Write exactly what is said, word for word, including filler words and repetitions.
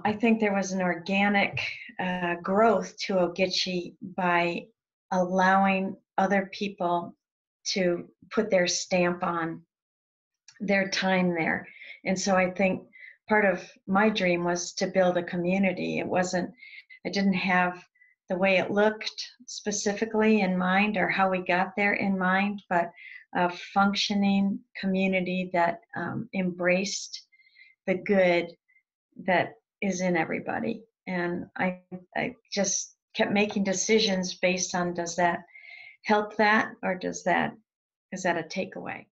I think there was an organic uh, growth to Ogeechee by allowing other people to put their stamp on their time there. And so I think part of my dream was to build a community. It wasn't, I didn't have the way it looked specifically in mind or how we got there in mind, but a functioning community that um, embraced the good that is in everybody. And I, I just kept making decisions based on, does that help that, or does that, is that a takeaway?